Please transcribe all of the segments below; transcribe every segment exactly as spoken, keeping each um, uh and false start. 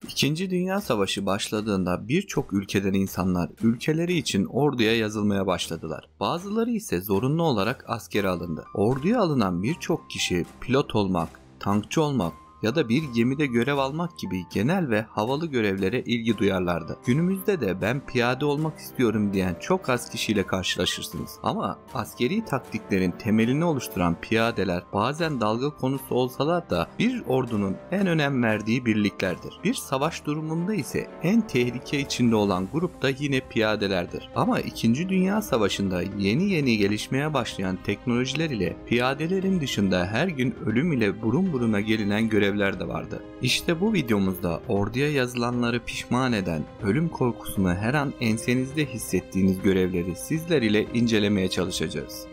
İkinci Dünya Savaşı başladığında birçok ülkeden insanlar ülkeleri için orduya yazılmaya başladılar. Bazıları ise zorunlu olarak askere alındı. Orduya alınan birçok kişi pilot olmak, tankçı olmak ya da bir gemide görev almak gibi genel ve havalı görevlere ilgi duyarlardı. Günümüzde de ben piyade olmak istiyorum diyen çok az kişiyle karşılaşırsınız. Ama askeri taktiklerin temelini oluşturan piyadeler bazen dalga konusu olsalar da bir ordunun en önem verdiği birliklerdir. Bir savaş durumunda ise en tehlike içinde olan grup da yine piyadelerdir. Ama İkinci Dünya Savaşı'nda yeni yeni gelişmeye başlayan teknolojiler ile piyadelerin dışında her gün ölüm ile burun buruna gelinen görev de vardı. İşte bu videomuzda orduya yazılanları pişman eden, ölüm korkusunu her an ensenizde hissettiğiniz görevleri sizler ile incelemeye çalışacağız.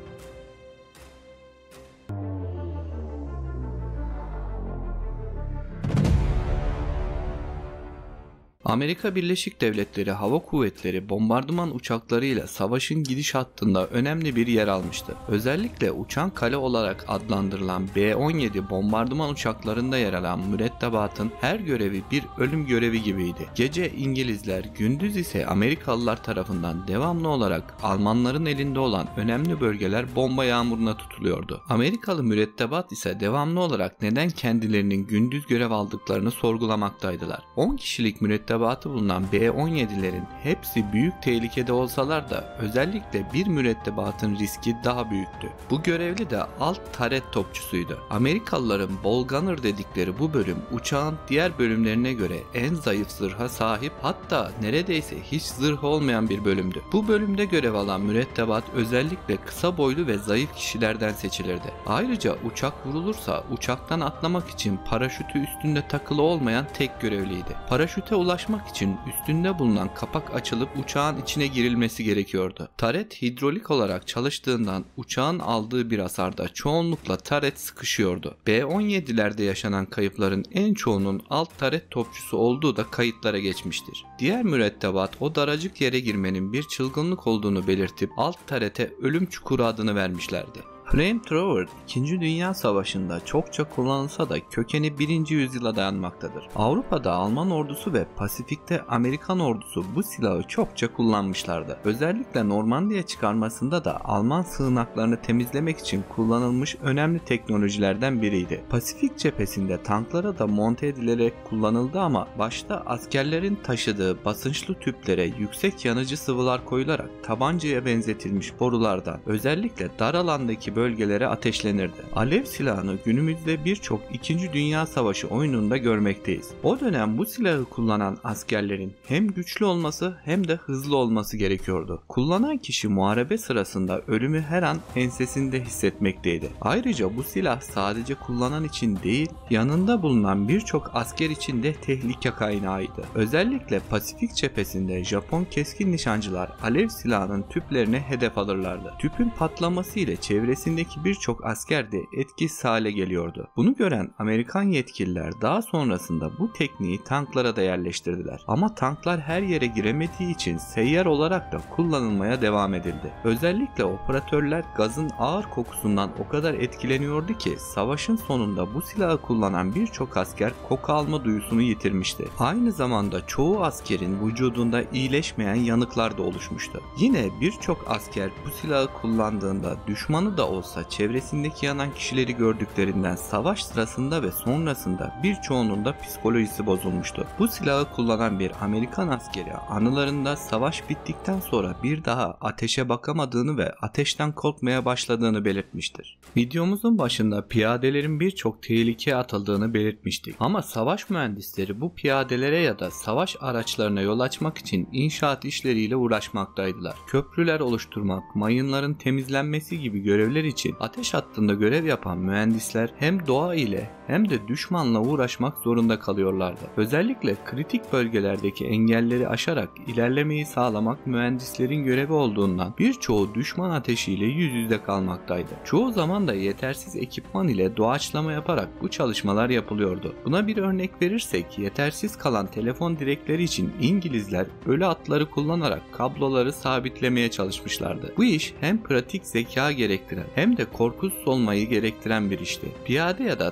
Amerika Birleşik Devletleri Hava Kuvvetleri bombardıman uçaklarıyla savaşın gidiş hattında önemli bir yer almıştı. Özellikle uçan kale olarak adlandırılan B on yedi bombardıman uçaklarında yer alan mürettebatın her görevi bir ölüm görevi gibiydi. Gece İngilizler, gündüz ise Amerikalılar tarafından devamlı olarak Almanların elinde olan önemli bölgeler bomba yağmuruna tutuluyordu. Amerikalı mürettebat ise devamlı olarak neden kendilerinin gündüz görev aldıklarını sorgulamaktaydılar. on kişilik mürettebat mürettebatı bulunan B on yedilerin hepsi büyük tehlikede olsalar da özellikle bir mürettebatın riski daha büyüktü. Bu görevli de alt taret topçusuydu. Amerikalıların Ball Gunner dedikleri bu bölüm uçağın diğer bölümlerine göre en zayıf zırha sahip, hatta neredeyse hiç zırh olmayan bir bölümdü. Bu bölümde görev alan mürettebat özellikle kısa boylu ve zayıf kişilerden seçilirdi. Ayrıca uçak vurulursa uçaktan atlamak için paraşütü üstünde takılı olmayan tek görevliydi. Paraşüte ulaşmak için üstünde bulunan kapak açılıp uçağın içine girilmesi gerekiyordu. Taret hidrolik olarak çalıştığından uçağın aldığı bir hasarda çoğunlukla taret sıkışıyordu. B on yedilerde yaşanan kayıpların en çoğunun alt taret topçusu olduğu da kayıtlara geçmiştir. Diğer mürettebat o daracık yere girmenin bir çılgınlık olduğunu belirtip alt tarete ölüm çukuru adını vermişlerdi. Flamethrower İkinci Dünya Savaşı'nda çokça kullanılsa da kökeni birinci yüzyıla dayanmaktadır. Avrupa'da Alman ordusu ve Pasifik'te Amerikan ordusu bu silahı çokça kullanmışlardı. Özellikle Normandiya çıkarmasında da Alman sığınaklarını temizlemek için kullanılmış önemli teknolojilerden biriydi. Pasifik cephesinde tanklara da monte edilerek kullanıldı ama başta askerlerin taşıdığı basınçlı tüplere yüksek yanıcı sıvılar koyularak tabancaya benzetilmiş borulardan özellikle dar alandaki bölgelere ateşlenirdi. Alev silahını günümüzde birçok İkinci Dünya Savaşı oyununda görmekteyiz. O dönem bu silahı kullanan askerlerin hem güçlü olması hem de hızlı olması gerekiyordu. Kullanan kişi muharebe sırasında ölümü her an ensesinde hissetmekteydi. Ayrıca bu silah sadece kullanan için değil, yanında bulunan birçok asker için de tehlike kaynağıydı. Özellikle Pasifik cephesinde Japon keskin nişancılar alev silahının tüplerine hedef alırlardı. Tüpün patlaması ile çevresi birçok asker de etkisiz hale geliyordu. Bunu gören Amerikan yetkililer daha sonrasında bu tekniği tanklara da yerleştirdiler. Ama tanklar her yere giremediği için seyyar olarak da kullanılmaya devam edildi. Özellikle operatörler gazın ağır kokusundan o kadar etkileniyordu ki savaşın sonunda bu silahı kullanan birçok asker koku alma duyusunu yitirmişti. Aynı zamanda çoğu askerin vücudunda iyileşmeyen yanıklar da oluşmuştu. Yine birçok asker bu silahı kullandığında düşmanı da olsa çevresindeki yanan kişileri gördüklerinden savaş sırasında ve sonrasında birçoğunun da psikolojisi bozulmuştu. Bu silahı kullanan bir Amerikan askeri anılarında savaş bittikten sonra bir daha ateşe bakamadığını ve ateşten korkmaya başladığını belirtmiştir. Videomuzun başında piyadelerin birçok tehlikeye atıldığını belirtmiştik. Ama savaş mühendisleri bu piyadelere ya da savaş araçlarına yol açmak için inşaat işleriyle uğraşmaktaydılar. Köprüler oluşturmak, mayınların temizlenmesi gibi görevler için ateş hattında görev yapan mühendisler hem doğa ile hem de düşmanla uğraşmak zorunda kalıyorlardı. Özellikle kritik bölgelerdeki engelleri aşarak ilerlemeyi sağlamak mühendislerin görevi olduğundan birçoğu düşman ateşiyle yüz yüze kalmaktaydı. Çoğu zaman da yetersiz ekipman ile doğaçlama yaparak bu çalışmalar yapılıyordu. Buna bir örnek verirsek yetersiz kalan telefon direkleri için İngilizler ölü atları kullanarak kabloları sabitlemeye çalışmışlardı. Bu iş hem pratik zeka gerektiren hem de korkusuz olmayı gerektiren bir işti. Piyade ya da tanklar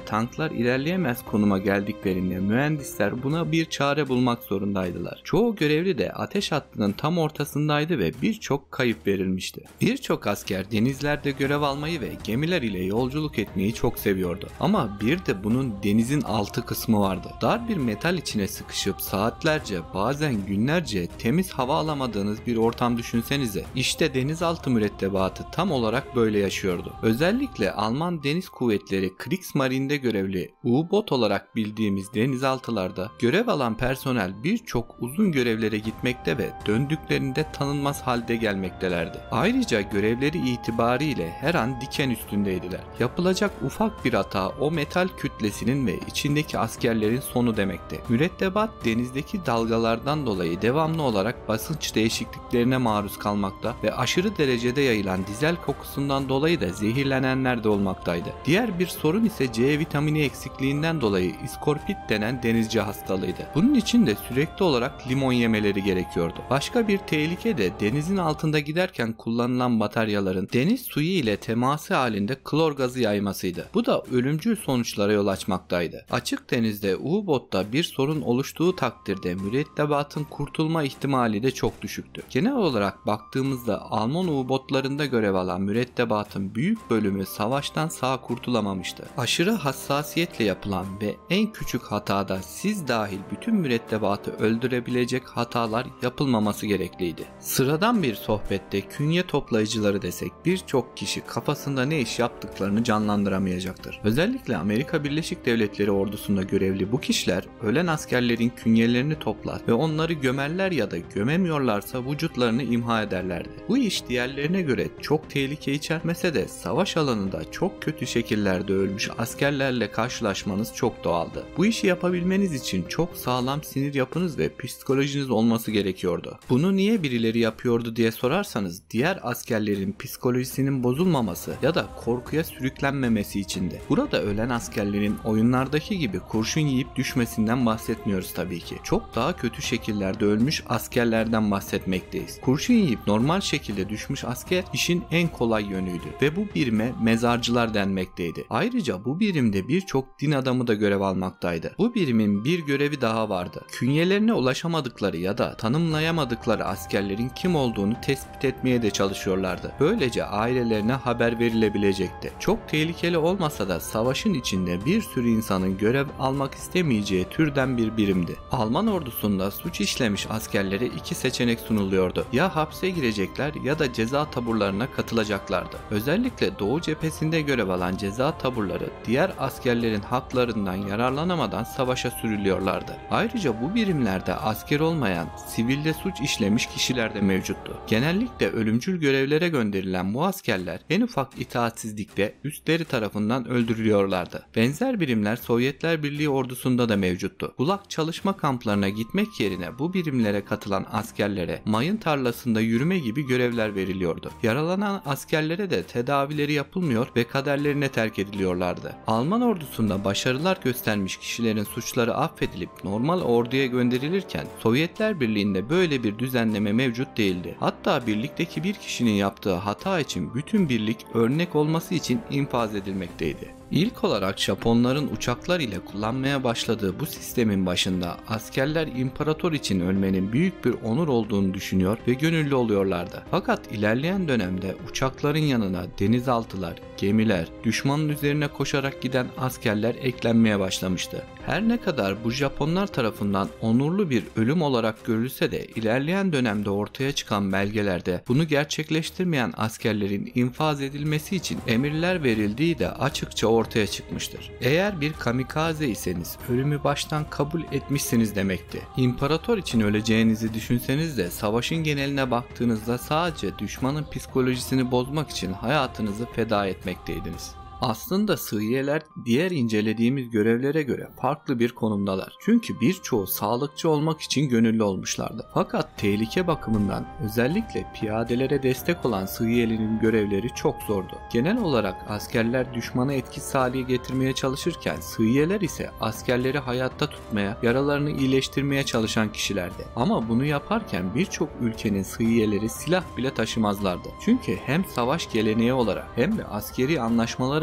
uçaklar ilerleyemez konuma geldiklerinde mühendisler buna bir çare bulmak zorundaydılar. Çoğu görevli de ateş hattının tam ortasındaydı ve birçok kayıp verilmişti. Birçok asker denizlerde görev almayı ve gemiler ile yolculuk etmeyi çok seviyordu. Ama bir de bunun denizin altı kısmı vardı. Dar bir metal içine sıkışıp saatlerce, bazen günlerce temiz hava alamadığınız bir ortam düşünsenize. İşte denizaltı mürettebatı tam olarak böyle yaşıyordu. Özellikle Alman Deniz Kuvvetleri Kriegsmarine'de görevli U-Boot olarak bildiğimiz denizaltılarda görev alan personel birçok uzun görevlere gitmekte ve döndüklerinde tanınmaz halde gelmektelerdi. Ayrıca görevleri itibariyle her an diken üstündeydiler. Yapılacak ufak bir hata o metal kütlesinin ve içindeki askerlerin sonu demekti. Mürettebat denizdeki dalgalardan dolayı devamlı olarak basınç değişikliklerine maruz kalmakta ve aşırı derecede yayılan dizel kokusundan dolayı da zehirlenenler de olmaktaydı. Diğer bir sorun ise C vitamini eksikliğinden dolayı iskorpit denen denizci hastalığıydı. Bunun için de sürekli olarak limon yemeleri gerekiyordu. Başka bir tehlike de denizin altında giderken kullanılan bataryaların deniz suyu ile teması halinde klor gazı yaymasıydı. Bu da ölümcül sonuçlara yol açmaktaydı. Açık denizde U-Boot'ta bir sorun oluştuğu takdirde mürettebatın kurtulma ihtimali de çok düşüktü. Genel olarak baktığımızda Alman U-Boot'larında görev alan mürettebatın büyük bölümü savaştan sağ kurtulamamıştı. Aşırı hassasiyetle yapılan ve en küçük hatada siz dahil bütün mürettebatı öldürebilecek hatalar yapılmaması gerekliydi. Sıradan bir sohbette künye toplayıcıları desek birçok kişi kafasında ne iş yaptıklarını canlandıramayacaktır. Özellikle Amerika Birleşik Devletleri ordusunda görevli bu kişiler ölen askerlerin künyelerini toplar ve onları gömerler ya da gömemiyorlarsa vücutlarını imha ederlerdi. Bu iş diğerlerine göre çok tehlike içermese de savaş alanında çok kötü şekillerde ölmüş askerlerle karşılaşmanız çok doğaldı. Bu işi yapabilmeniz için çok sağlam sinir yapınız ve psikolojiniz olması gerekiyordu. Bunu niye birileri yapıyordu diye sorarsanız diğer askerlerin psikolojisinin bozulmaması ya da korkuya sürüklenmemesi içindi. Burada ölen askerlerin oyunlardaki gibi kurşun yiyip düşmesinden bahsetmiyoruz tabii ki. Çok daha kötü şekillerde ölmüş askerlerden bahsetmekteyiz. Kurşun yiyip normal şekilde düşmüş asker işin en kolay yönüydü ve bu birime mezarcılar denmekteydi. Ayrıca bu birimde birçok din adamı da görev almaktaydı. Bu birimin bir görevi daha vardı. Künyelerine ulaşamadıkları ya da tanımlayamadıkları askerlerin kim olduğunu tespit etmeye de çalışıyorlardı. Böylece ailelerine haber verilebilecekti. Çok tehlikeli olmasa da savaşın içinde bir sürü insanın görev almak istemeyeceği türden bir birimdi. Alman ordusunda suç işlemiş askerlere iki seçenek sunuluyordu. Ya hapse girecekler ya da ceza taburlarına katılacaklardı. Özellikle Doğu cephesinde görev alan ceza taburları diğer askerlerin haklarından yararlanamadan savaşa sürülüyorlardı. Ayrıca bu birimlerde asker olmayan, sivilde suç işlemiş kişiler de mevcuttu. Genellikle ölümcül görevlere gönderilen bu askerler en ufak itaatsizlikle üstleri tarafından öldürülüyorlardı. Benzer birimler Sovyetler Birliği ordusunda da mevcuttu. Bulak çalışma kamplarına gitmek yerine bu birimlere katılan askerlere mayın tarlasında yürüme gibi görevler veriliyordu. Yaralanan askerlere de tedavileri yapılmıyor ve kaderlerine terk ediliyorlardı. Alman ordusunda başarılar göstermiş kişilerin suçları affedilip normal orduya gönderilirken Sovyetler Birliği'nde böyle bir düzenleme mevcut değildi. Hatta birlikteki bir kişinin yaptığı hata için bütün birlik örnek olması için infaz edilmekteydi. İlk olarak Japonların uçaklar ile kullanmaya başladığı bu sistemin başında askerler imparator için ölmenin büyük bir onur olduğunu düşünüyor ve gönüllü oluyorlardı. Fakat ilerleyen dönemde uçakların yanına denizaltılar, gemiler, düşmanın üzerine koşarak giden askerler eklenmeye başlamıştı. Her ne kadar bu Japonlar tarafından onurlu bir ölüm olarak görülse de ilerleyen dönemde ortaya çıkan belgelerde bunu gerçekleştirmeyen askerlerin infaz edilmesi için emirler verildiği de açıkça ortaya çıkmıştır. Eğer bir kamikaze iseniz ölümü baştan kabul etmişsiniz demekti. İmparator için öleceğinizi düşünseniz de savaşın geneline baktığınızda sadece düşmanın psikolojisini bozmak için hayatınızı feda etmekteydiniz. Aslında sıhhiyeler diğer incelediğimiz görevlere göre farklı bir konumdalar. Çünkü birçoğu sağlıkçı olmak için gönüllü olmuşlardı. Fakat tehlike bakımından özellikle piyadelere destek olan sıhhiyelerin görevleri çok zordu. Genel olarak askerler düşmanı etkisiz hale getirmeye çalışırken sıhhiyeler ise askerleri hayatta tutmaya, yaralarını iyileştirmeye çalışan kişilerdi. Ama bunu yaparken birçok ülkenin sıhhiyeleri silah bile taşımazlardı. Çünkü hem savaş geleneği olarak hem de askeri anlaşmalara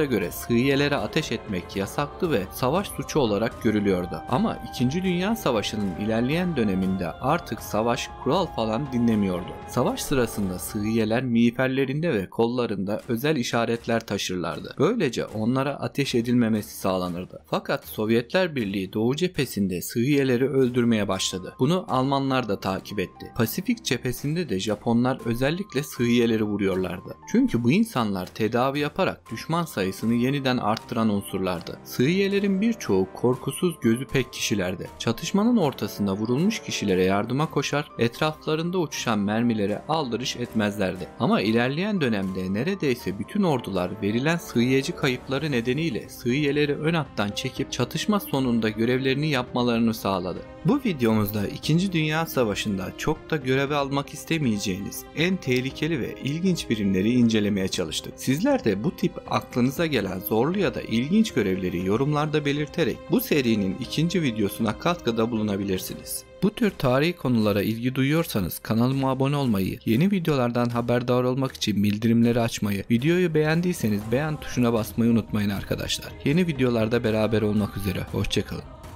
göre Sıhhiyelere ateş etmek yasaktı ve savaş suçu olarak görülüyordu. Ama İkinci Dünya Savaşı'nın ilerleyen döneminde artık savaş kural falan dinlemiyordu. Savaş sırasında Sıhhiyeler miğferlerinde ve kollarında özel işaretler taşırlardı. Böylece onlara ateş edilmemesi sağlanırdı. Fakat Sovyetler Birliği Doğu cephesinde Sıhhiyeleri öldürmeye başladı. Bunu Almanlar da takip etti. Pasifik cephesinde de Japonlar özellikle Sıhhiyeleri vuruyorlardı. Çünkü bu insanlar tedavi yaparak düşman sayısını yeniden arttıran unsurlardı. Sıhhiyelerin birçoğu korkusuz, gözü pek kişilerdi. Çatışmanın ortasında vurulmuş kişilere yardıma koşar, etraflarında uçuşan mermilere aldırış etmezlerdi. Ama ilerleyen dönemde neredeyse bütün ordular verilen sıhhiyeci kayıpları nedeniyle sıhhiyeleri ön hattan çekip çatışma sonunda görevlerini yapmalarını sağladı. Bu videomuzda İkinci Dünya Savaşı'nda çok da göreve almak istemeyeceğiniz en tehlikeli ve ilginç birimleri incelemeye çalıştık. Sizler de bu tip aklınıza gelen zorlu ya da ilginç görevleri yorumlarda belirterek bu serinin ikinci videosuna katkıda bulunabilirsiniz. Bu tür tarihi konulara ilgi duyuyorsanız kanalıma abone olmayı, yeni videolardan haberdar olmak için bildirimleri açmayı, videoyu beğendiyseniz beğen tuşuna basmayı unutmayın arkadaşlar. Yeni videolarda beraber olmak üzere, hoşçakalın.